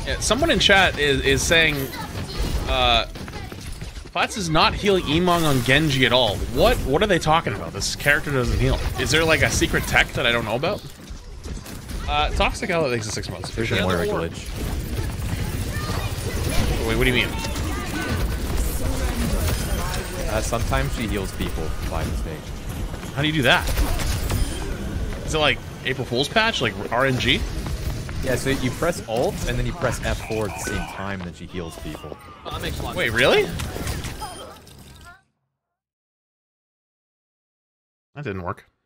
Yeah, someone in chat is saying, Flats is not healing Emong on Genji at all. What are they talking about? This character doesn't heal. Is there like a secret tech that I don't know about? Toxic Outlet takes 6 months. There's a Moira glitch. Wait, what do you mean? Sometimes she heals people by mistake. How do you do that? Is it like April Fool's patch, like RNG? Yeah, so you press Alt and then you press F4 at the same time, and then she heals people. Oh, that makes a lot. Wait, really? That didn't work.